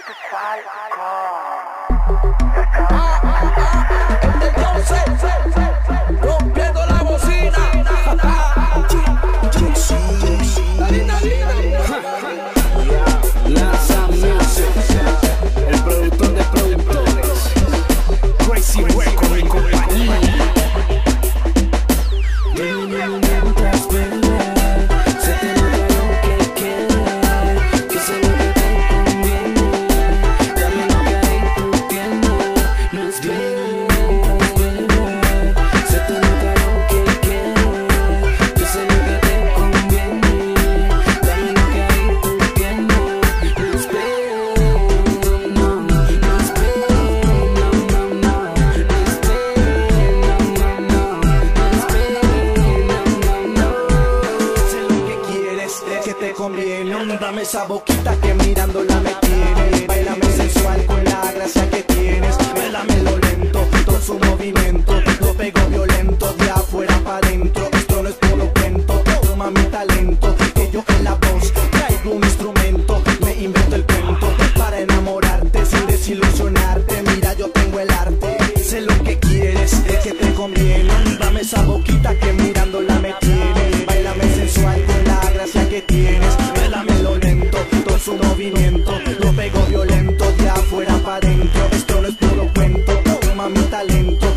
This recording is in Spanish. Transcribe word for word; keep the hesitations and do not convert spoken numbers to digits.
Rompiendo la bocina. Lanza Music, el productor de productores, Crazy Record y compañía. Mientras bebé, se te nota lo que quieres, que sé lo que te conviene, dame lo que ahí tú tienes, no esperes. Mientras bebé, se te nota lo que quieres, que sé lo que te conviene, dame lo que ahí tú tienes, no esperes. No, no esperes, no, no, no, no esperes, no, no, no, no esperes. Sé lo que quieres, que te conviene. Dame esa boquita que mirándola me tiene. Bailame sensual con la gracia que tienes. Bailamelo lento, todo su movimiento. Lo pego violento, de afuera para adentro. Esto no es puro cuento, toma mi talento. Que yo en la voz traigo un instrumento. Me invento el cuento para enamorarte sin desilusionarte. Mira, yo tengo el arte. Sé lo que quieres, que te conviene. Dame esa boquita que mirándola me tiene. Bailame sensual con la gracia que tienes. Bailamelo lento, todo su movimiento. Lo pego violento, de afuera para adentro. Esto no es puro cuento, toma mi talento.